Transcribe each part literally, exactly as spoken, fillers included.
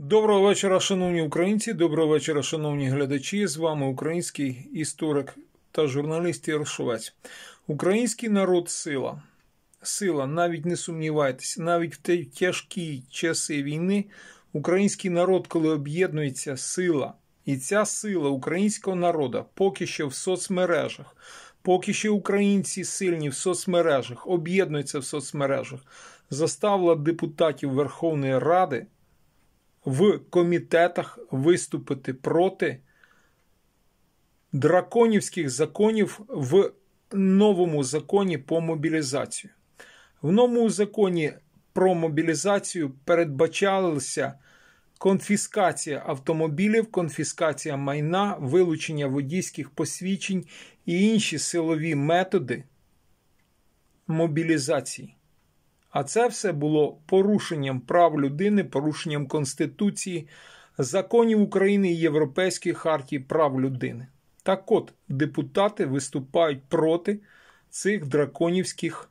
Доброго вечора, шановні українці, доброго вечора, шановні глядачі. З вами український історик та журналіст Ярошовець. Український народ – сила. Сила, навіть не сумнівайтеся, навіть в ті тяжкі часи війни український народ, коли об'єднується, сила. І ця сила українського народу поки що в соцмережах, поки що українці сильні в соцмережах, об'єднуються в соцмережах, заставила депутатів Верховної Ради в комітетах виступити проти драконівських законів в новому законі по мобілізацію. В новому законі про мобілізацію передбачалася конфіскація автомобілів, конфіскація майна, вилучення водійських посвідчень і інші силові методи мобілізації. А це все було порушенням прав людини, порушенням Конституції, законів України і Європейської хартії прав людини. Так от, депутати виступають проти цих драконівських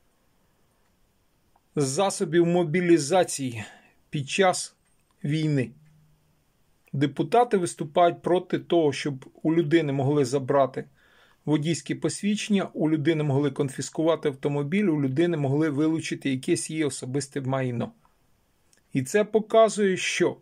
засобів мобілізації під час війни. Депутати виступають проти того, щоб у людини могли забрати водійські посвідчення, у людини могли конфіскувати автомобіль, у людини могли вилучити якесь її особисте майно. І це показує, що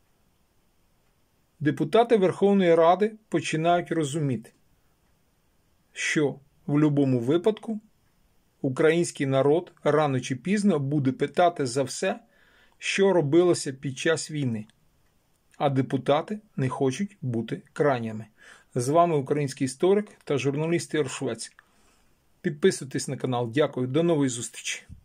депутати Верховної Ради починають розуміти, що в будь-якому випадку український народ рано чи пізно буде питати за все, що робилося під час війни. А депутати не хочуть бути крайніми. З вами український історик та журналіст Ярошовець. Підписуйтесь на канал. Дякую. До нової зустрічі.